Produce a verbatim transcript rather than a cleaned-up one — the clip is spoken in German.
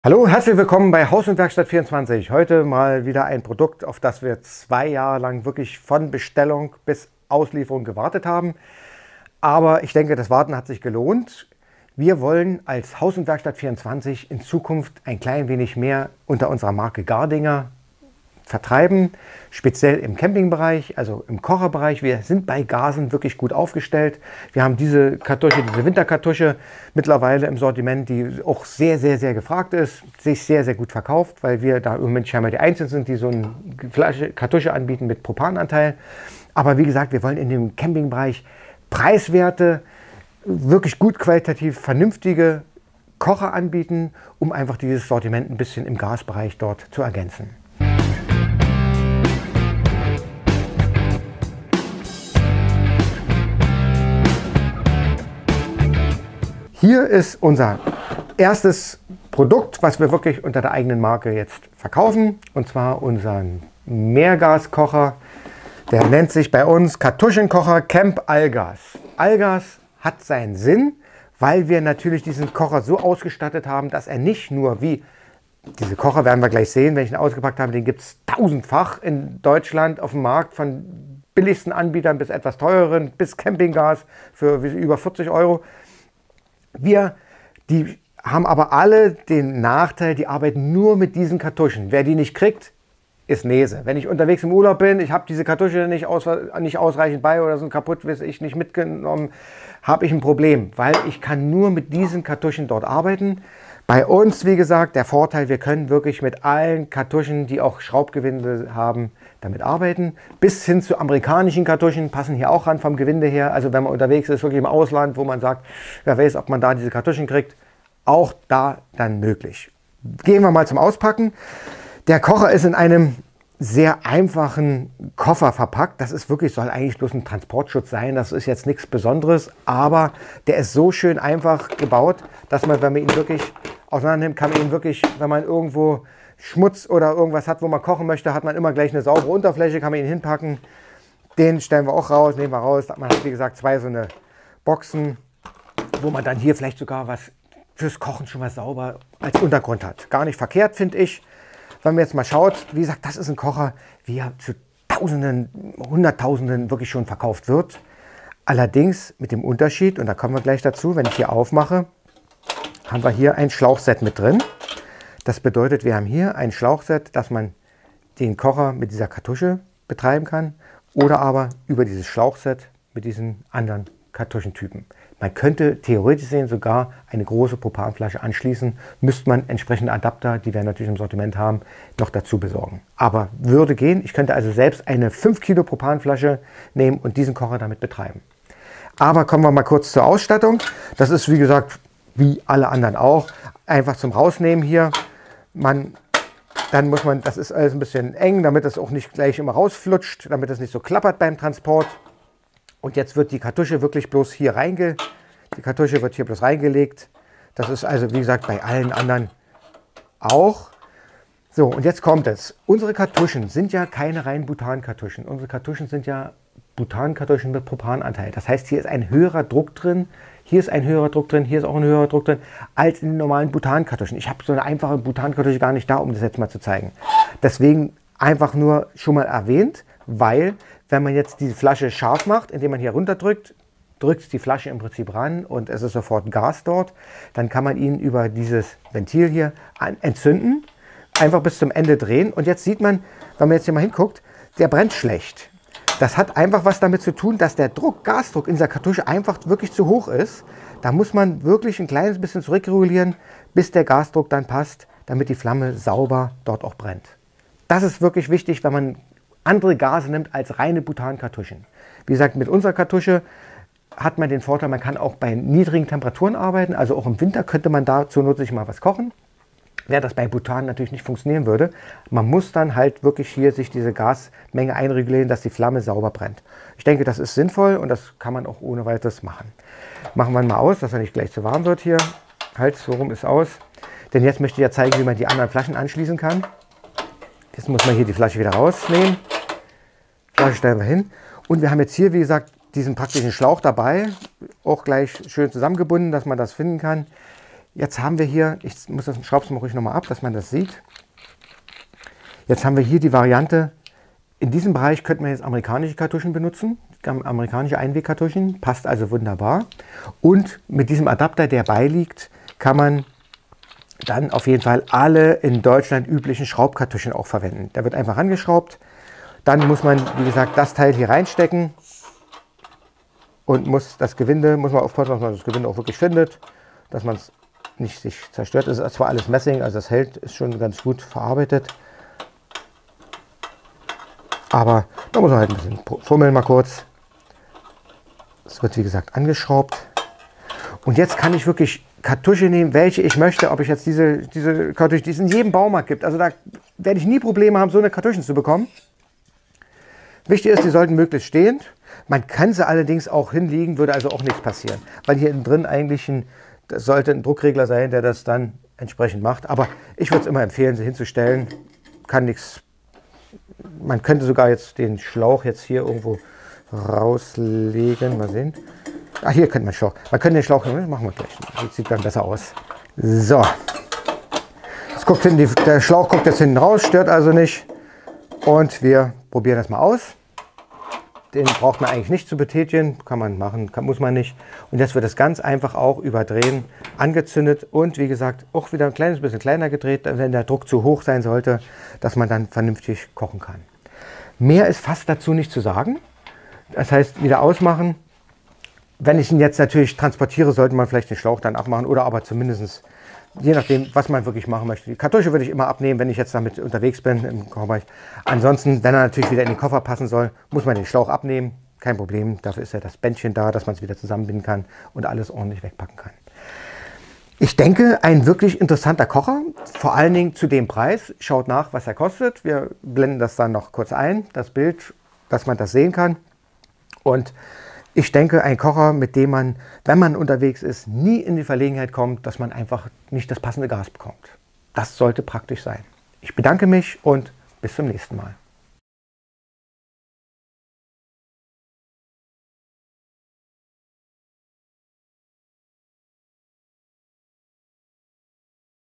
Hallo, herzlich willkommen bei Haus und Werkstatt vierundzwanzig. Heute mal wieder ein Produkt, auf das wir zwei Jahre lang wirklich von Bestellung bis Auslieferung gewartet haben. Aber ich denke, das Warten hat sich gelohnt. Wir wollen als Haus und Werkstatt vierundzwanzig in Zukunft ein klein wenig mehr unter unserer Marke Gardinger vertreiben, speziell im Campingbereich, also im Kocherbereich. Wir sind bei Gasen wirklich gut aufgestellt. Wir haben diese Kartusche, diese Winterkartusche mittlerweile im Sortiment, die auch sehr, sehr, sehr gefragt ist, sich sehr, sehr gut verkauft, weil wir da im Moment scheinbar die Einzigen sind, die so eine Flasche, Kartusche anbieten mit Propananteil. Aber wie gesagt, wir wollen in dem Campingbereich preiswerte, wirklich gut qualitativ vernünftige Kocher anbieten, um einfach dieses Sortiment ein bisschen im Gasbereich dort zu ergänzen. Hier ist unser erstes Produkt, was wir wirklich unter der eigenen Marke jetzt verkaufen, und zwar unseren Mehrgaskocher. Der nennt sich bei uns Kartuschenkocher Camp Allgas. Allgas hat seinen Sinn, weil wir natürlich diesen Kocher so ausgestattet haben, dass er nicht nur wie diese Kocher, werden wir gleich sehen, wenn ich ihn ausgepackt habe, den gibt es tausendfach in Deutschland auf dem Markt, von billigsten Anbietern bis etwas teureren, bis Campinggas für über vierzig Euro. Wir, die haben aber alle den Nachteil, die arbeiten nur mit diesen Kartuschen. Wer die nicht kriegt, ist Nese. Wenn ich unterwegs im Urlaub bin, ich habe diese Kartusche nicht, aus, nicht ausreichend bei oder sind kaputt, weiß ich, nicht mitgenommen, habe ich ein Problem, weil ich kann nur mit diesen Kartuschen dort arbeiten. Bei uns, wie gesagt, der Vorteil, wir können wirklich mit allen Kartuschen, die auch Schraubgewinde haben, damit arbeiten. Bis hin zu amerikanischen Kartuschen passen hier auch ran vom Gewinde her. Also wenn man unterwegs ist, wirklich im Ausland, wo man sagt, wer weiß, ob man da diese Kartuschen kriegt, auch da dann möglich. Gehen wir mal zum Auspacken. Der Kocher ist in einem sehr einfachen Koffer verpackt. Das ist wirklich, soll eigentlich bloß ein Transportschutz sein. Das ist jetzt nichts Besonderes, aber der ist so schön einfach gebaut, dass man, wenn man ihn wirklich auseinander nimmt, kann man ihn wirklich, wenn man irgendwo Schmutz oder irgendwas hat, wo man kochen möchte, hat man immer gleich eine saubere Unterfläche, kann man ihn hinpacken. Den stellen wir auch raus, nehmen wir raus. Man hat, wie gesagt, zwei so eine Boxen, wo man dann hier vielleicht sogar was fürs Kochen schon was sauber als Untergrund hat. Gar nicht verkehrt, finde ich. Wenn man jetzt mal schaut, wie gesagt, das ist ein Kocher, wie er zu Tausenden, Hunderttausenden wirklich schon verkauft wird. Allerdings mit dem Unterschied, und da kommen wir gleich dazu, wenn ich hier aufmache, haben wir hier ein Schlauchset mit drin. Das bedeutet, wir haben hier ein Schlauchset, dass man den Kocher mit dieser Kartusche betreiben kann oder aber über dieses Schlauchset mit diesen anderen Kartuschentypen. Man könnte theoretisch sehen sogar eine große Propanflasche anschließen, müsste man entsprechende Adapter, die wir natürlich im Sortiment haben, noch dazu besorgen. Aber würde gehen. Ich könnte also selbst eine fünf Kilo Propanflasche nehmen und diesen Kocher damit betreiben. Aber kommen wir mal kurz zur Ausstattung. Das ist, wie gesagt, wie alle anderen auch, einfach zum Rausnehmen hier. Man, dann muss man, das ist alles ein bisschen eng, damit es auch nicht gleich immer rausflutscht, damit es nicht so klappert beim Transport. Und jetzt wird die Kartusche wirklich bloß hier reinge, die Kartusche wird hier bloß reingelegt. Das ist also, wie gesagt, bei allen anderen auch. So, und jetzt kommt es. Unsere Kartuschen sind ja keine reinen Butankartuschen. Unsere Kartuschen sind ja Butankartuschen mit Propananteil. Das heißt, hier ist ein höherer Druck drin. Hier ist ein höherer Druck drin, hier ist auch ein höherer Druck drin, als in den normalen Butankartuschen. Ich habe so eine einfache Butankartusche gar nicht da, um das jetzt mal zu zeigen. Deswegen einfach nur schon mal erwähnt, weil wenn man jetzt diese Flasche scharf macht, indem man hier runterdrückt, drückt die Flasche im Prinzip ran und es ist sofort Gas dort, dann kann man ihn über dieses Ventil hier entzünden, einfach bis zum Ende drehen. Und jetzt sieht man, wenn man jetzt hier mal hinguckt, der brennt schlecht. Das hat einfach was damit zu tun, dass der Druck, Gasdruck in dieser Kartusche einfach wirklich zu hoch ist. Da muss man wirklich ein kleines bisschen zurückregulieren, bis der Gasdruck dann passt, damit die Flamme sauber dort auch brennt. Das ist wirklich wichtig, wenn man andere Gase nimmt als reine Butankartuschen. Wie gesagt, mit unserer Kartusche hat man den Vorteil, man kann auch bei niedrigen Temperaturen arbeiten. Also auch im Winter könnte man da zur Not sich mal was kochen. Wäre das bei Butan natürlich nicht funktionieren würde. Man muss dann halt wirklich hier sich diese Gasmenge einregulieren, dass die Flamme sauber brennt. Ich denke, das ist sinnvoll und das kann man auch ohne weiteres machen. Machen wir mal aus, dass er nicht gleich zu warm wird hier. Halt, so rum ist aus. Denn jetzt möchte ich ja zeigen, wie man die anderen Flaschen anschließen kann. Jetzt muss man hier die Flasche wieder rausnehmen. Flasche stellen wir hin. Und wir haben jetzt hier, wie gesagt, diesen praktischen Schlauch dabei. Auch gleich schön zusammengebunden, dass man das finden kann. jetzt haben wir hier, ich muss das, schraube es mal ruhig nochmal ab, dass man das sieht. Jetzt haben wir hier die Variante, in diesem Bereich könnten wir jetzt amerikanische Kartuschen benutzen, amerikanische Einwegkartuschen, passt also wunderbar. Und mit diesem Adapter, der beiliegt, kann man dann auf jeden Fall alle in Deutschland üblichen Schraubkartuschen auch verwenden. Der wird einfach angeschraubt, dann muss man, wie gesagt, das Teil hier reinstecken und muss das Gewinde, muss man aufpassen, dass man das Gewinde auch wirklich findet, dass man es nicht sich zerstört. Es ist zwar alles Messing, also das hält, ist schon ganz gut verarbeitet. Aber da muss man halt ein bisschen fummeln mal kurz. Es wird wie gesagt angeschraubt. Und jetzt kann ich wirklich Kartusche nehmen, welche ich möchte. Ob ich jetzt diese, diese Kartusche, die es in jedem Baumarkt gibt. Also da werde ich nie Probleme haben, so eine Kartuschen zu bekommen. Wichtig ist, die sollten möglichst stehend. Man kann sie allerdings auch hinlegen, würde also auch nichts passieren. Weil hier innen drin eigentlich ein, das sollte ein Druckregler sein, der das dann entsprechend macht. Aber ich würde es immer empfehlen, sie hinzustellen. Kann nichts. Man könnte sogar jetzt den Schlauch jetzt hier irgendwo rauslegen. Mal sehen. Ach, hier könnte man Schlauch. Man könnte den Schlauch, das machen wir gleich. Das sieht dann besser aus. So. Das guckt hinten, die, der Schlauch guckt jetzt hinten raus, stört also nicht. Und wir probieren das mal aus. Den braucht man eigentlich nicht zu betätigen. Kann man machen, kann, muss man nicht. Und jetzt wird das ganz einfach auch überdrehen, angezündet und wie gesagt auch wieder ein kleines bisschen kleiner gedreht, wenn der Druck zu hoch sein sollte, dass man dann vernünftig kochen kann. Mehr ist fast dazu nicht zu sagen. Das heißt, wieder ausmachen. Wenn ich ihn jetzt natürlich transportiere, sollte man vielleicht den Schlauch dann abmachen oder aber zumindest, je nachdem, was man wirklich machen möchte. Die Kartusche würde ich immer abnehmen, wenn ich jetzt damit unterwegs bin im Kochbereich. Ansonsten, wenn er natürlich wieder in den Koffer passen soll, muss man den Schlauch abnehmen. Kein Problem, dafür ist ja das Bändchen da, dass man es wieder zusammenbinden kann und alles ordentlich wegpacken kann. Ich denke, ein wirklich interessanter Kocher, vor allen Dingen zu dem Preis. Schaut nach, was er kostet. Wir blenden das dann noch kurz ein, das Bild, dass man das sehen kann. Und ich denke, ein Kocher, mit dem man, wenn man unterwegs ist, nie in die Verlegenheit kommt, dass man einfach nicht das passende Gas bekommt. Das sollte praktisch sein. Ich bedanke mich und bis zum nächsten Mal.